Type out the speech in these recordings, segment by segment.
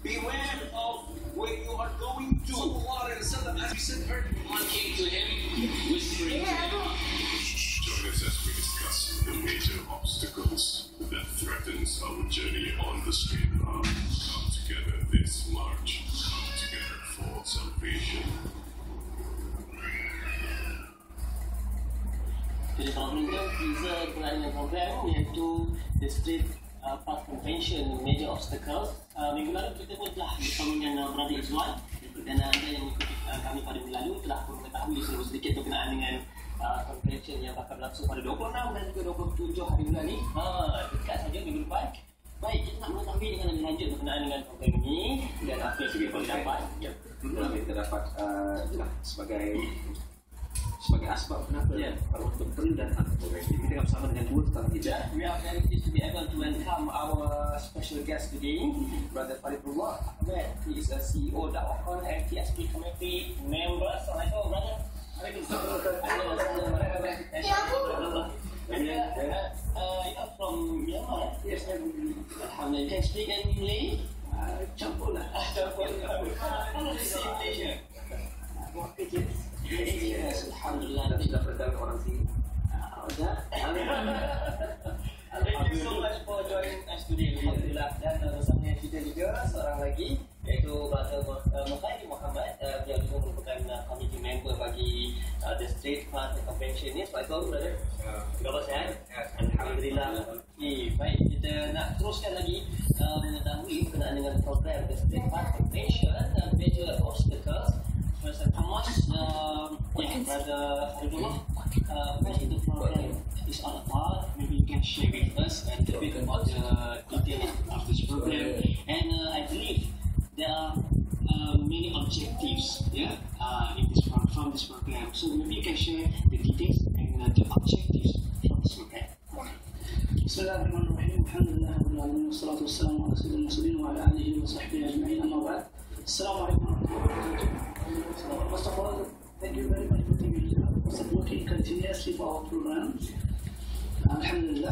beware of where you are going to. As we said earlier, one came to him whispering to him. Join us as we discuss the major obstacles that threatens our journey on the straight path. Come together this March. Come together for salvation. Jadi kalau kita berkenaan dengan program iaitu The Street Path Convention Major Obstacles. Minggu lalu kita pun telah bersama dengan Brother Izwan dan anda yang mengikuti kami pada minggu lalu telah pun mengetahui sedikit berkenaan dengan convention yang bakal berlangsung pada 26 dan juga 27 hari bulan ni. Dekat saja minggu depan. Baik, kita nak mengetahui dengan lebih lanjut berkenaan dengan program ini dan apa yang kita boleh dapat. Kita dapat sebagai asbab kenapa untuk perlu datang ke program ini. Kita bersama dengan dua tetamu kita. We are very pleased to be able to welcome our special guest today, Brother Faridullah Ahmed. He is a CEO Dakwah and TSP committee member. Assalamualaikum, brother. And you are from Myanmar? Yes, Alhamdulillah. Can you speak in Malay? campur lah. Campur. How do you say Malaysia? Yes, Alhamdulillah. Sudah pernah orang sini. Thank you so much for joining us today. Alhamdulillah. Dan bersama kita juga seorang lagi iaitu Brother Muhammad. Beliau juga merupakan committee member bagi The Street Path Convention ni. Assalamualaikum, brother. Khabar sihat? Alhamdulillah. Baik, kita nak teruskan lagi mengetahui berkenaan dengan program The Street Path Convention dan major obstacles. How much, Brother Faridullah, what is the program is all about? Maybe you can share with us a little bit about the details of this program. And I believe there are many objectives, from this program. So maybe you can share the details and the objectives from this program. Bismillahirrahmanirrahim. Alhamdulillah rabbil alamin wassalatu wassalamu ala sayyidil mursalin wa ala alihi wa sahbihi ajma'in. Amma ba'd. Assalamualaikum warahmatullahi wabarakatuh. First of all, thank you very much for supporting continuously for our program. Alhamdulillah.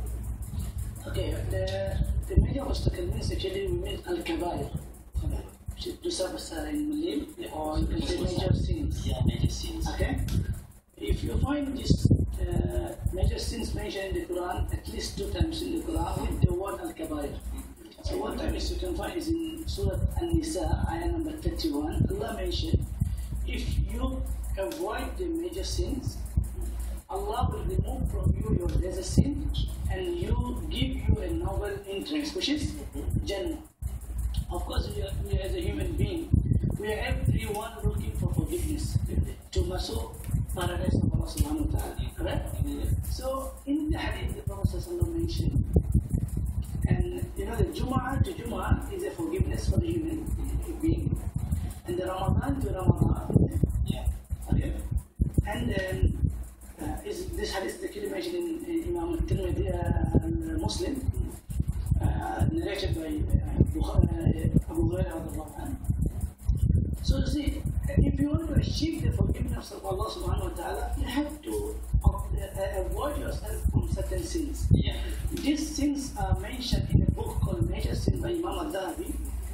Okay, the major obstacle is actually we mean al-kabair. Dosa besar in Malay, or you can say major sins. Yeah, major sins. Okay? If you find this major sins mentioned in the Quran, at least 2 times in the Quran, with the word al-kabair. So one time is you can find is in Surah An-Nisa, ayah number 31. Allah mentioned, if you avoid the major sins, Allah will remove from you your lesser sin and you give you a noble entrance, which is Jannah. Of course, we as a human being, we are everyone looking for forgiveness to masuk paradise of Allah Subhanahu wa Ta'ala. Correct? So in the hadith, the Prophet mentioned, and you know, the Jum'ah to Jum'ah is a forgiveness for the human being, and the Ramadan to Ramadan. Yeah. Okay. And then this hadith is actually mentioned in Imam Tirmidhi, Muslim, narrated by Abu Hurairah. So you see, if you want to achieve the forgiveness of Allah Subhanahu wa Ta'ala, you have to avoid yourself from certain sins. Yeah. These sins are mentioned in a book called Major Sin by Imam Al-Dhahabi.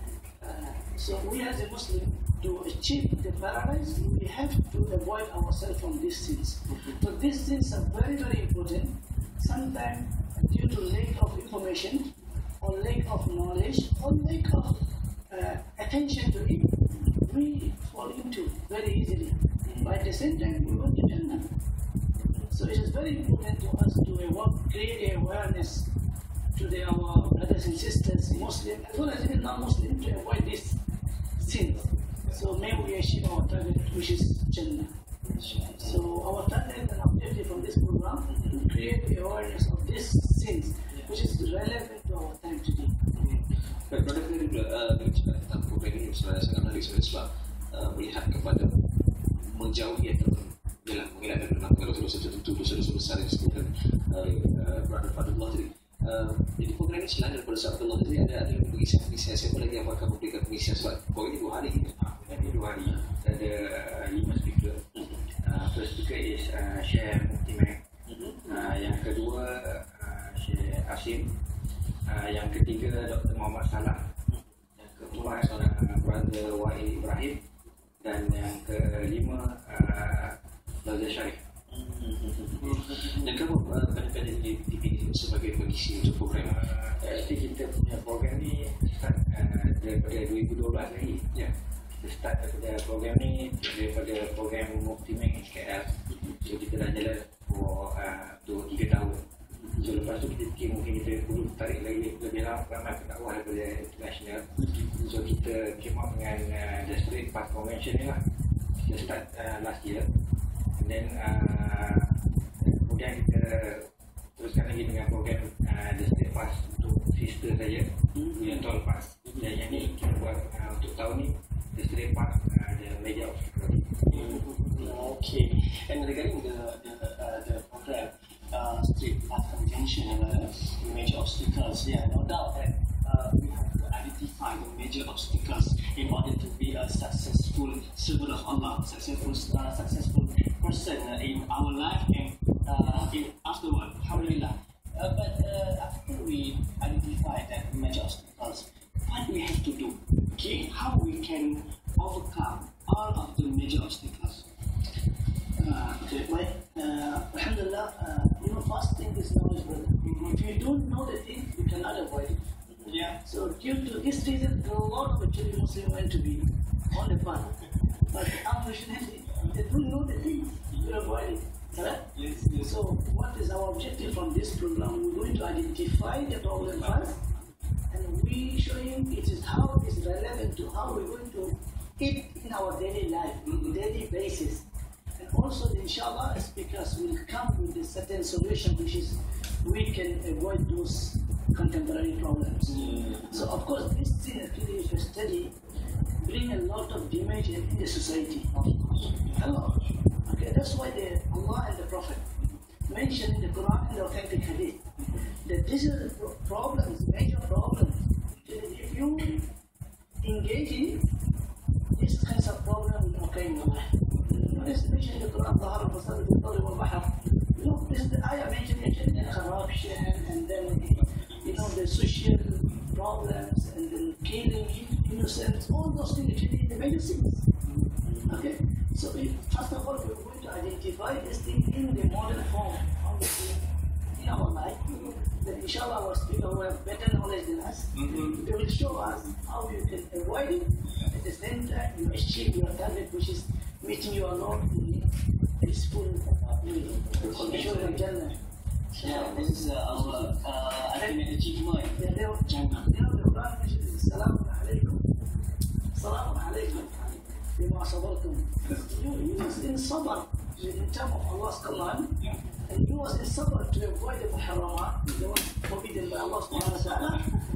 So we as a Muslim, to achieve the paradise, we have to avoid ourselves from these sins. So these sins are very, very important. Sometimes due to lack of information, or lack of knowledge, or lack of attention to it, we fall into very easily. But at the same time, we want to Jannah. So it is very important to us to create awareness to our brothers and sisters, Muslim as well as even non-Muslim, to avoid these sins. So may we achieve our target, which is Jannah. So our target and objective from this program is to create awareness of these sins, which is relevant to our time today. Baik, pada kali ini berbicara tentang program ini sangat menarik sebab melihat kepada menjauhi atau mengelakkan dosa-dosa tertentu, dosa-dosa besar yang disebutkan Brother Faridullah tadi. Jadi program ini selain daripada sabda Allah tadi ada yang pengisian siapa lagi yang akan memberikan pengisian sebab program ini 2 hari kita. Ini 2 hari. Ada 5 speaker. First speaker is Syekh Muktimek. Yang kedua Syekh Asim. Yang ketiga Dr. Muhammad Salah. Yang keempat Brother Wahid Ibrahim, dan yang kelima Brother Syarif. Dan kamu kadang-kadang dipilih sebagai pengisi untuk program. Jadi kita punya program ni start daripada 2012 lagi. Ya. Kita start daripada program ni daripada program Muktimeng SKL. So kita dah jalan for 2-3 tahun. So lepas tu kita fikir mungkin kita perlu tarik lagi lebih ramai pendakwah daripada international. So kita came up dengan the Straight Path Convention ni lah. Kita start last year. And then kemudian kita teruskan lagi dengan program the Straight Path untuk sister saya, yang Tall Path. Dan yang ni kita buat untuk tahun ni the Straight Path, the major obstacle. Okay. And regarding the program Straight Path Convention, major obstacles, yeah, no doubt that we have to identify the major obstacles in order to be a successful servant of Allah, successful person in our life and in afterward. Alhamdulillah. But after we identify that major obstacles, what we have to do? Okay, how we can overcome all of the major obstacles? Okay, Alhamdulillah, first thing is knowledge. If you don't know the thing, you cannot avoid it. Yeah. So due to this reason, a lot of actually Muslims went to be on the path. But unfortunately, they don't know the thing, you avoid it. Correct? Yes, yes. So what is our objective from this program? We're going to identify the problem first, and we showing it is how it is relevant to how we're going to eat in our daily life, daily basis. And also, inshallah, speakers will come with a certain solution, which is we can avoid those contemporary problems. So, of course, this thing actually, if you study, bring a lot of damage in the society. A lot. Okay, that's why Allah and the Prophet mentioned in the Quran and the authentic hadith that these are the problems, major problems. If you engage in these kinds of problems, okay, this mentioned in the Quran, this is the ayah mentioned in corruption, and then the social problems, and then killing innocents, all those things actually the major sins. Okay, so first of all, we're going to identify this thing in the modern form, obviously, in our life. Then inshallah our speaker who have better knowledge than us, they will show us how you can avoid it. At the same time, you achieve your target, which is meeting your Lord in peaceful condition of Jannah. Yeah, this is our ultimate achievement. Jannah. The Quran mentions Assalamualikum. Assalamualikum. Bima sabartum. You was in sabr in terms of Allah's command, and you was in sabr to avoid the muharramat, the one forbidden by Allah subhanahu wa ta'ala.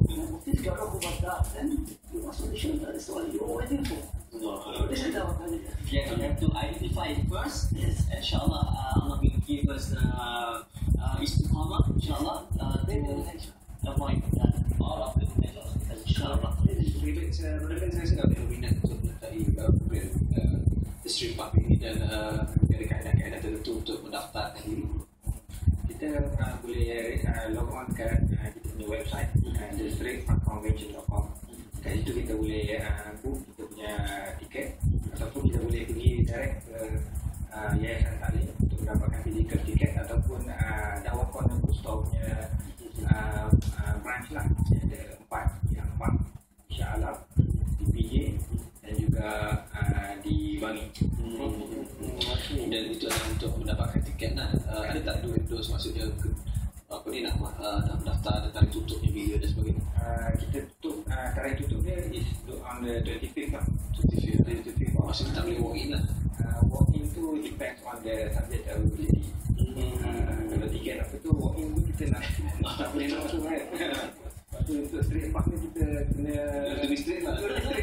Then you was solution. That is what you were waiting for. This is our target. Yeah, we have to identify it first. Yes, inshallah, Allah will give us istiqamah, inshallah, to avoid all of the measures, inshallah. Rekan saya sangat berminat untuk menyertai program The Straight Path ini, dan ada kaedah-kaedah tertentu untuk mendaftarkan diri. Kita boleh log on ke kita punya website thestraightpathconvention.com. Kat situ kita boleh book kita punya tiket, ataupun kita boleh pergi direct ke Yayasan Taklim untuk mendapatkan physical tiket, ataupun dakwah corner bookstore punya branch lah. Ada 4 insyaAllah di PJ dan juga di Bangi. Dan itu adalah untuk mendapatkan tiket lah. Ada tak dos maksudnya apa ni nak mendaftar, ada tarikh tutupnya bila dan sebagainya? Kita tutup tarikh tutup dia is on the 25th lah. 25th. Maksudnya tak boleh walk in lah. Walk in tu depends on the subject availability. Kalau tiket apa tu walk in tu kita nak boleh langsung kan. Lepas tu untuk straight path ni kita kena lebih straight lah.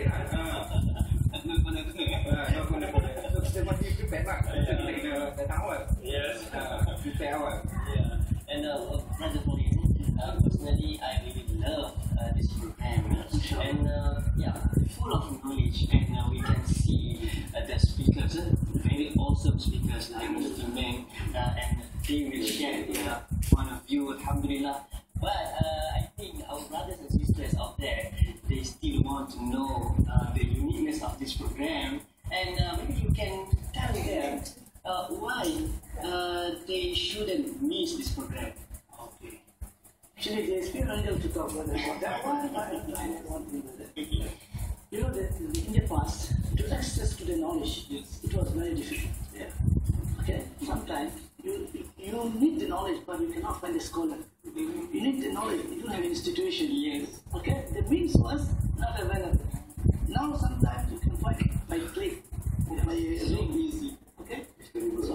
Tak kena. So kita masih prepare lah. Kita kena datang awal. Yes. Prepare awal. Yeah. And Brother Pauline, personally, I really love this program, and full of knowledge, and we can see the speakers, very awesome speakers like Mr. Meng, and they will share their point of view, alhamdulillah. But I think our brothers and sisters out there, they still want to know the uniqueness of this program, and maybe you can tell them why they shouldn't miss this program. Okay. Actually, the experience to talk about that one, I want to know that. You know that in the past, to access to the knowledge, it was very difficult. Yeah. Okay. Sometimes you need the knowledge, but you cannot find a scholar. You need the knowledge, you don't have an institution. Yes. Okay. The means was not available. Now sometimes you can find it by click, by link. Easy. Okay. So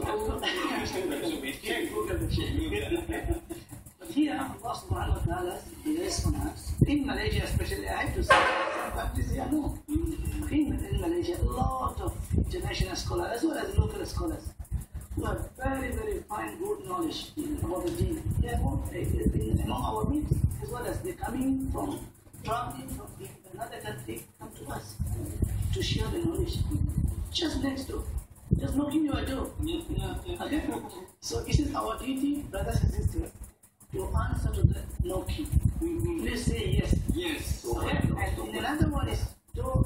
but here, Allah subhanahu wa ta'ala is on us. In Malaysia especially, I have to say, some countries here no. In Malaysia, a lot of international scholars as well as local scholars who have very, very fine, good knowledge about the deen. They are among our midst, as well as they're coming from traveling from another country, come to us to share the knowledge. Just next door. Just knocking your door. Okay? So this is our duty, brothers and sisters, to answer to the knocking. Please say yes. Yes. Okay? And in another one is to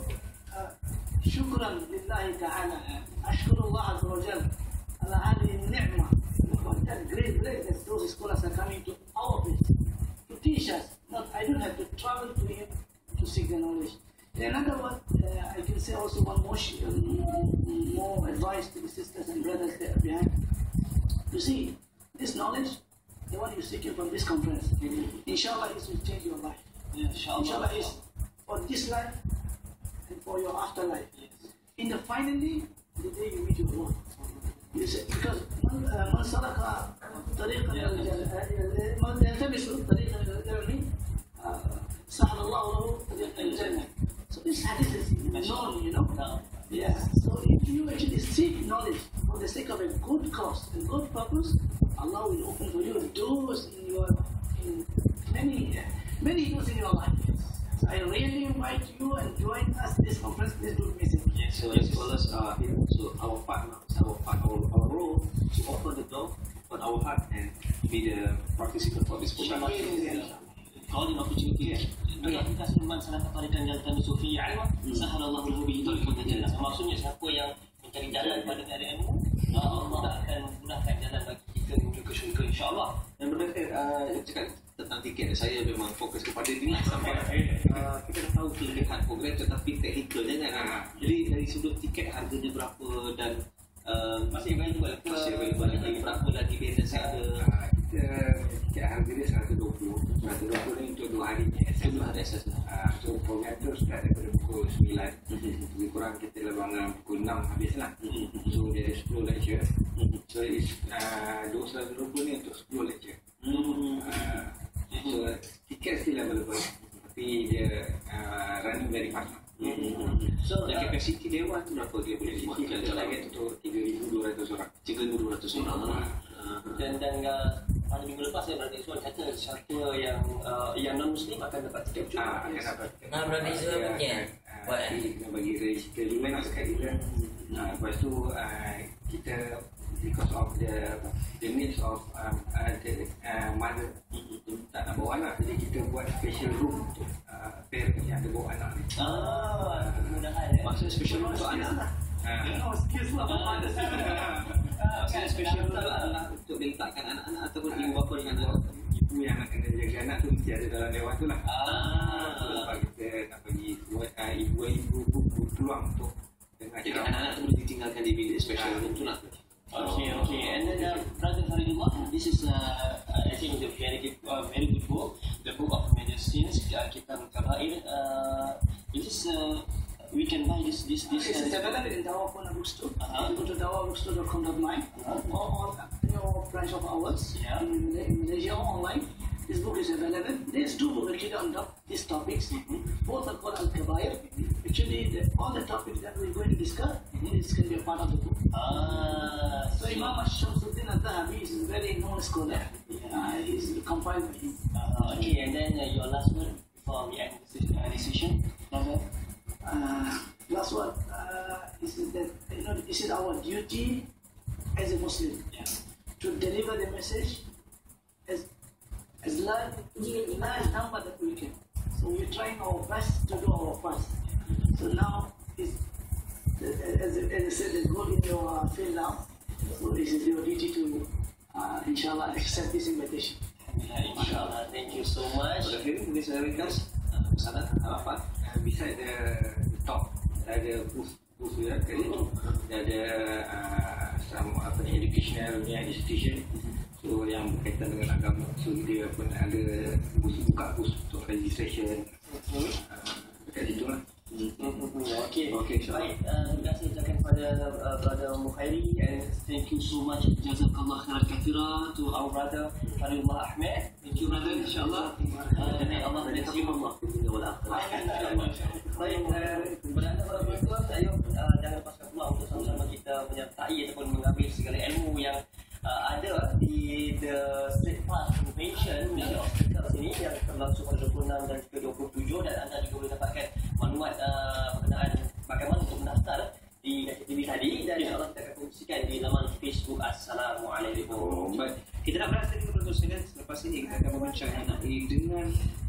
shukran lillahi ta'ala. Ashkurullah azza wa jal ala hadhihi ni'mah. That great place that those scholars are coming to our place to teach us. Not, I don't have to travel to him to seek the knowledge. In another one, I can say also one more advice to the sisters and brothers there behind. You see, this knowledge, the one you're seeking from this conference, inshallah, it will change your life. Inshallah, is for this life and for your afterlife. In the finally, the day you meet your Lord. You say, because man salaka tariqan yaltamisu tariqan al-jannah, sahal Allah lahu tariqan al-jannah. So this hadith is known, you know. Yeah. So if you actually seek knowledge for the sake of a good cause and good purpose, Allah will open for you doors in many doors in your life. So I really invite you and join us this conference. Please do visit. Yes, so as scholars are here, so our role to open the door on our heart and be the participant for this program. Golden opportunity. Bagi kita semua salah tarikan jalan sufi ilmu, sahalallahu lahu bihi tariqan jannah. Maksudnya siapa yang mencari jalan pada dari ilmu, Allah akan mudahkan jalan bagi kita menuju ke syurga insya-Allah. Dan benar cakap tentang tiket, saya memang fokus kepada ini sampai kita dah tahu kelebihan program tetapi teknikalnya kan. Jadi dari sudut tiket harganya berapa dan masih available lagi berapa lagi balance ada. Kita tiket harga dia 120 ni untuk 2 hari Itu ada asas lah. So program tu start daripada pukul 9 lebih kurang kita lebangan pukul 6 habis lah. So dia ada 10 lecture. So it's 220 ni untuk 10 lecture. So tiket still available tapi dia running very fast. So Dan kapasiti dewan tu berapa dia boleh buat? Kita target untuk 3,200 orang. 3,200 orang. dan pada minggu lepas saya berada Iswan kata siapa yang non muslim akan dapat tiket juga. Akan dapat. Nah, berada Iswan punya. Kita bagi register dulu nak sekali kita. Lepas tu kita because of the needs of mother tak nak bawa anak, jadi kita buat special room untuk parents yang ada bawa anak ni. Kemudahan Maksudnya special room untuk anak. Maksudnya special room adalah untuk diletakkan anak-anak ataupun ibu bapa dengan anak. Ibu yang nak kena jaga anak tu mesti ada dalam dewan tu lah. Sebab kita nak bagi ibu peluang untuk dengar. Jadi anak-anak tu boleh ditinggalkan di bilik special room tu lah. Okay. And then Brother Faridullah, this is I think the very good book, the book of medicines, Kitab Al-Kabair. We can buy this. This is available in Dawah Bookstore. You go to dawahbookstore.com.my or your branch of ours in Malaysia or online. This book is available. There's 2 books actually on these topics. Both are called Al-Kabair. Actually, all the topics that we're going to discuss, this can be a part of the book. So Imam Shamsuddin Al-Zahabi is a very known scholar. He's compiled by him. Okay, and then your last word before we end this session. Last word is that this is our duty as a Muslim to deliver the message as large number that we can. So we're trying our best to do our part. So now, as I said, the goal in your field now. So it is your duty to, inshallah, accept this invitation. Inshallah, thank you so much. Pada akhirnya mungkin saya ringkas sana apa? Beside the top ada booth ya kat situ. Ada some educational institution. So yang berkaitan dengan agama. So dia pun ada buka booth untuk registration. Dekat situ lah. Okay. Baik, terima kasih ucapkan kepada brother Mukhairi, and thank you so much. Jazakallah khairan katsira to our brother Fariullah Ahmed. Thank you brother, insyaAllah. May Allah bless you. Baik, berada para penonton, ayo jangan lepaskan peluang untuk sama-sama kita menyertai ataupun mengambil segala ilmu yang ada di The Street Class Convention Malaysia Hospital ini yang berlangsung pada 26 dan juga 27, dan anda juga boleh dapatkan maklumat berkenaan bagaimana untuk mendaftar di TV tadi, dan insyaAllah kita akan kongsikan di laman Facebook. Assalamualaikum. Baik, kita nak beras lagi kepada sekalian. Selepas ini kita akan membincang mengenai dengan